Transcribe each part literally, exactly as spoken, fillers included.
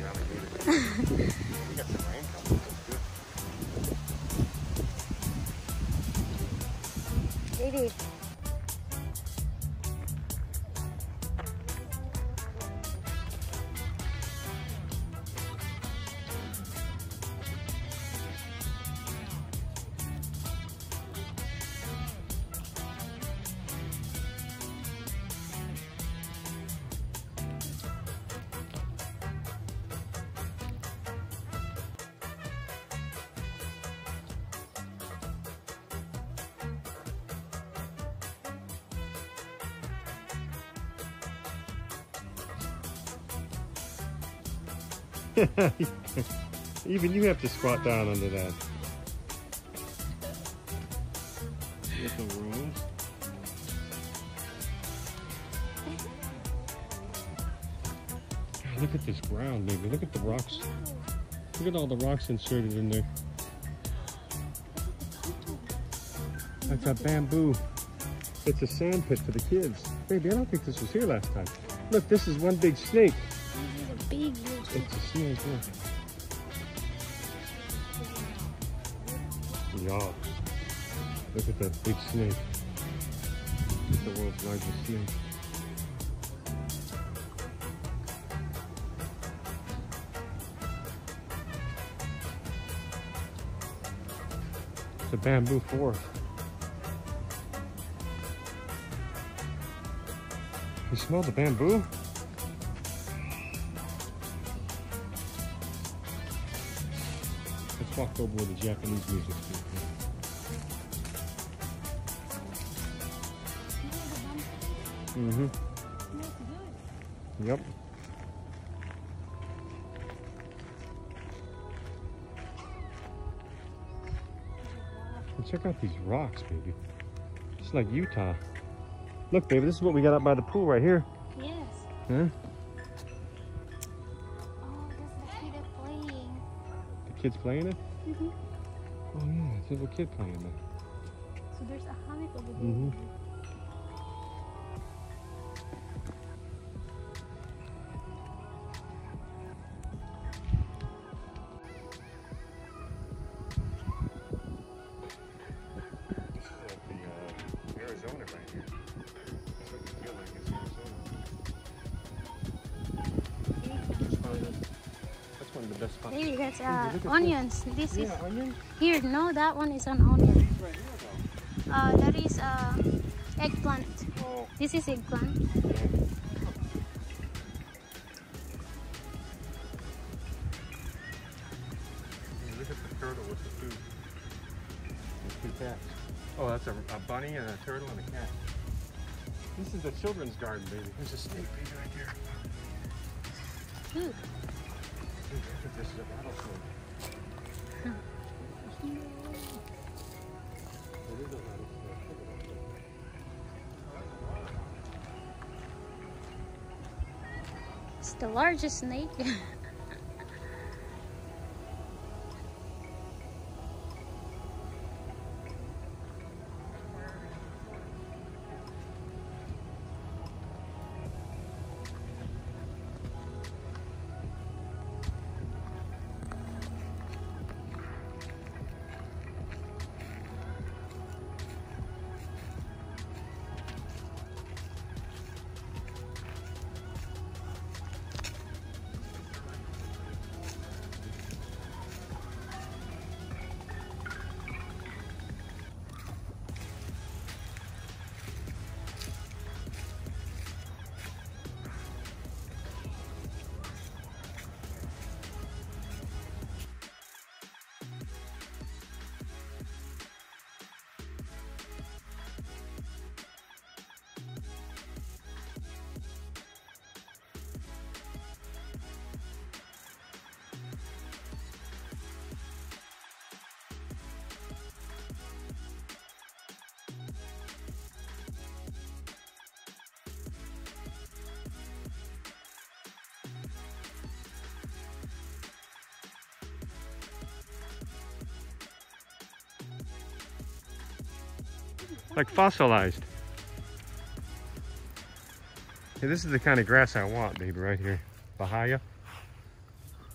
alligator. We got some rain coming. That's good. Baby. Even you have to squat down under that. Little rooms. God, look at this ground, baby. Look at the rocks. Look at all the rocks inserted in there. That's a bamboo. It's a sand pit for the kids. Baby, I don't think this was here last time. Look, this is one big snake. This is a big It's a snake, yeah. Yeah. Look at that big snake. It's the world's largest snake. It's a bamboo forest. You smell the bamboo? Let's walk over where the Japanese music is. Mm-hmm. Yep. And check out these rocks, baby. It's like Utah. Look, baby, this is what we got up by the pool right here. Yes. Huh? Oh, that's the kid playing. The kid's playing it? Mm-hmm. Oh, yeah, it's a little kid playing it. So there's a hammock over there. Mm-hmm. Maybe that's uh, onions. This yeah, is onions? Here. No, that one is an onion. Right here, though. Uh, that is uh, eggplant. Oh. This is eggplant. Yeah. Look at the turtle with the food. There's two cats. Oh, that's a, a bunny and a turtle and a cat. This is a children's garden, baby. There's a snake baby right here. Food. Dude, look at this, is a rattlesnake. Huh. It is a rattlesnake. It's the largest snake. Like fossilized. Hey, this is the kind of grass I want, baby, right here. Bahia.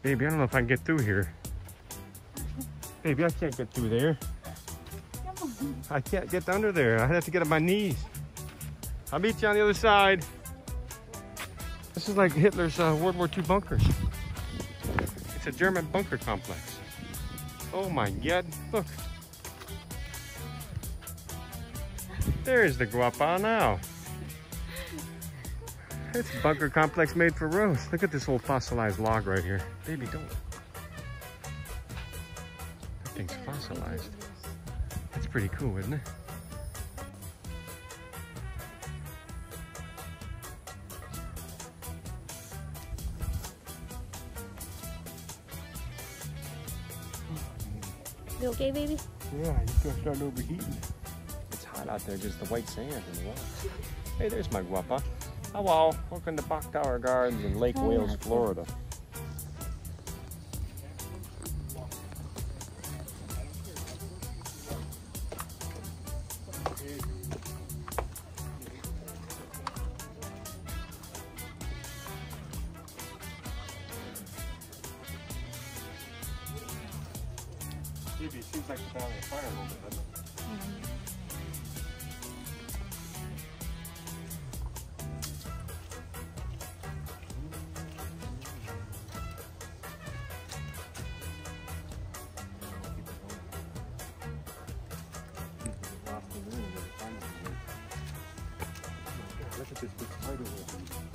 Baby, I don't know if I can get through here. Baby, I can't get through there. I can't get under there. I have to get on my knees. I'll meet you on the other side. This is like Hitler's uh, World War Two bunkers. It's a German bunker complex. Oh my God, look. There's the guapa now. It's a bunker complex made for Rose. Look at this old fossilized log right here. Baby, don't. That thing's fossilized. That's pretty cool, isn't it? You okay, baby? Yeah, he's gonna start overheating. It's hot out there, just the white sand and the rocks. Hey, there's my guapa. Hello, welcome to Bok Tower Gardens in Lake Wales, Florida. Maybe it seems like the Valley of Fire a little bit, doesn't it? Mm-hmm. Look at this big spider web.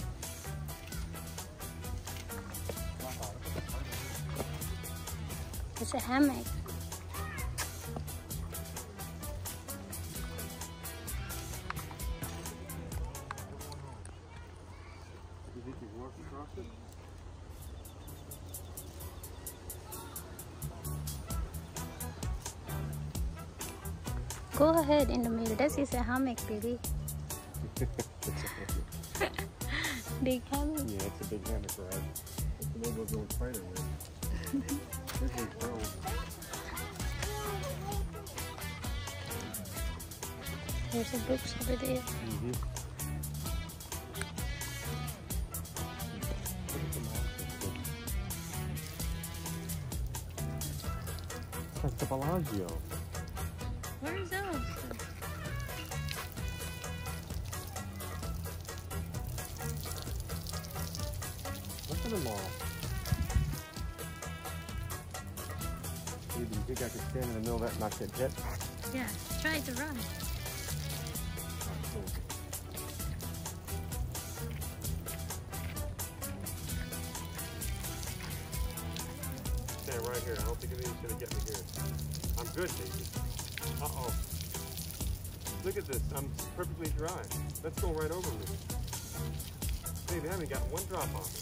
It's a hammock. You think you can walk across it? Go ahead in the middle. This is a hammock, baby. Big hammock. Yeah, it's a big hammock ride. It's a little bit of spider web. This one's brown. There's a books over there. Mm-hmm. That's the Bellagio. Where is those? Look at them all. Do you think I could stand in the middle of that and not get hit? Yeah, try to run. Stand right here. I don't think anything's gonna get me here. I'm good, baby. Uh-oh. Look at this. I'm perfectly dry. Let's go right over me. Baby, I haven't got one drop on me.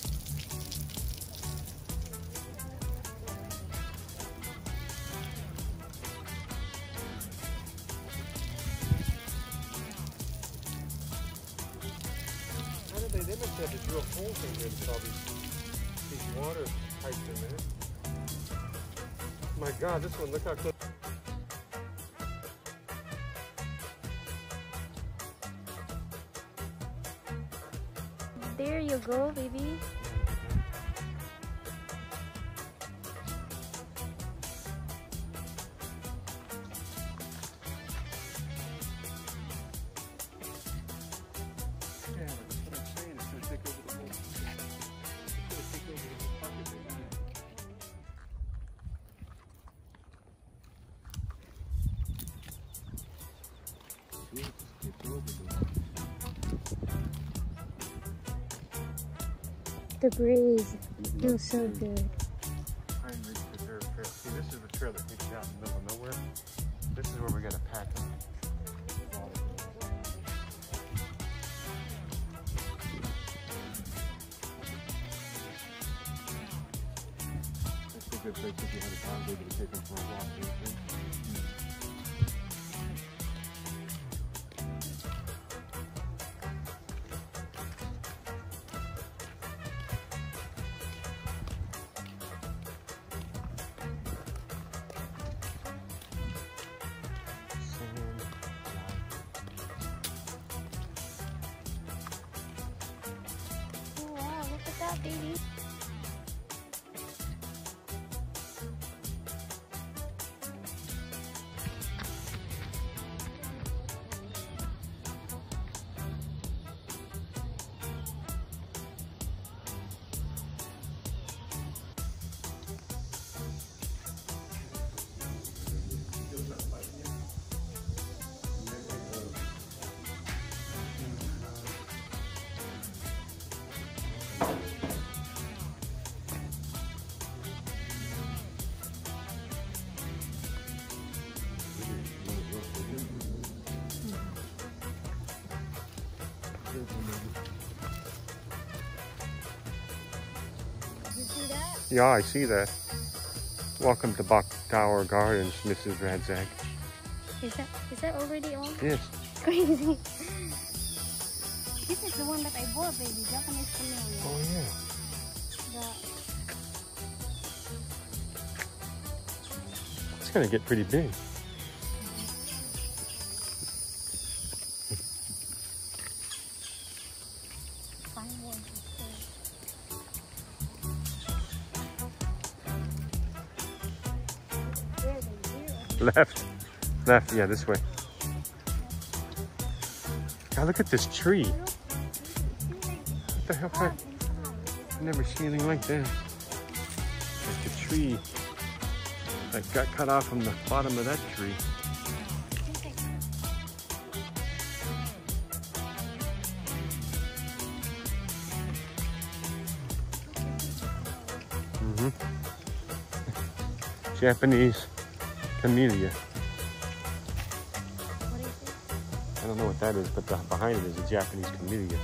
How did they, they must have to drill holes in here to put all these, these water pipes in there. My God, this one, look how close. There you go, baby. Yeah, that's what I'm saying. It's going to take over the whole, it's going to take over the whole pocket, baby. See, it just takes over the The breeze feels so good. Pine Ridge Preserve Trail. See, this is the trail that takes you out in the middle of nowhere. This is where we got to pack up. That's a good place if you had a dog baby to take them for a walk. Don't you think? Oh, wow, look at that, baby. Yeah, I see that. Welcome to Bok Tower Gardens, Missus Radzak. Is that is that already on? Yes. Crazy. This is the one that I bought, baby. Japanese camellia. Oh yeah. The, It's gonna get pretty big. fine one. Where they here? Left. Left, yeah, this way. God, look at this tree. What the hell? Kind I've never seen anything like that. Like a tree that got cut off from the bottom of that tree. Mm-hmm. Japanese camellia. What is it? I don't know what that is, but the, behind it is a Japanese camellia.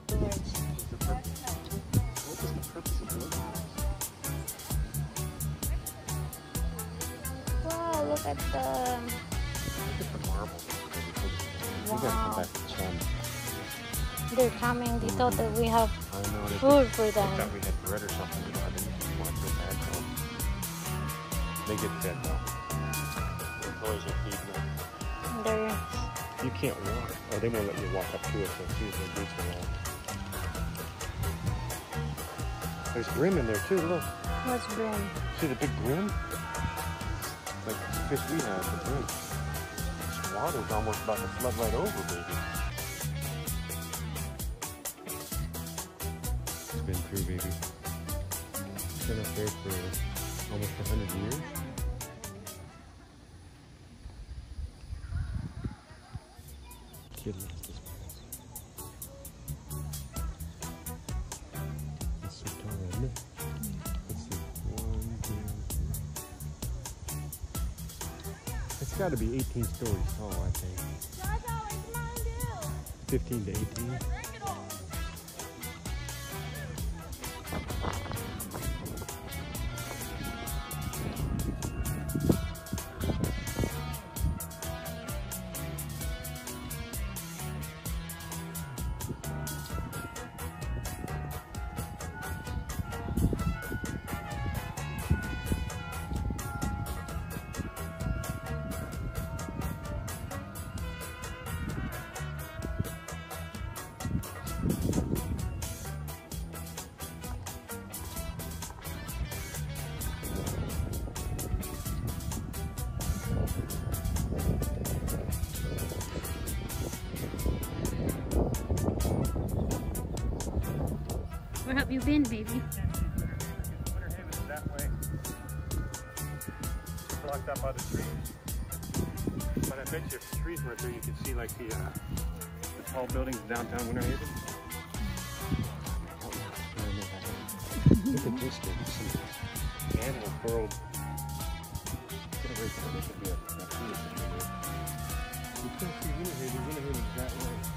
storage. What's the purpose? What is the purpose of doing this? Wow, look at the... Look at the marble. We gotta come Wow. back to Chum. They're coming. They thought that we have I know. They food for They them. thought we had bread or something. You know, I didn't want to feel bad for them. They get fed though. The employees are feeding them. They're... You can't walk. Oh, they won't let you walk up to it, so see if their boots are long. There's brim in there too, look. What's brim? See the big brim? Like the fish we have, the brim. This water's almost about to flood right over, baby. It's been through, baby. It's been up there for almost a hundred years. Kid lost his balls. That's so tall, isn't it? Let's see. One, two, three. It's got to be eighteen stories tall, I think. fifteen to eighteen. Where have you been, baby? Winter Haven is that way. Blocked up by the trees. But I bet you if the trees weren't there, you could see like the, uh, the tall buildings downtown Winter Haven. Look at this, baby. Some animal burrowed. Get away from it. There should be a, a tree. You can't see Winter Haven. Winter Haven is that way.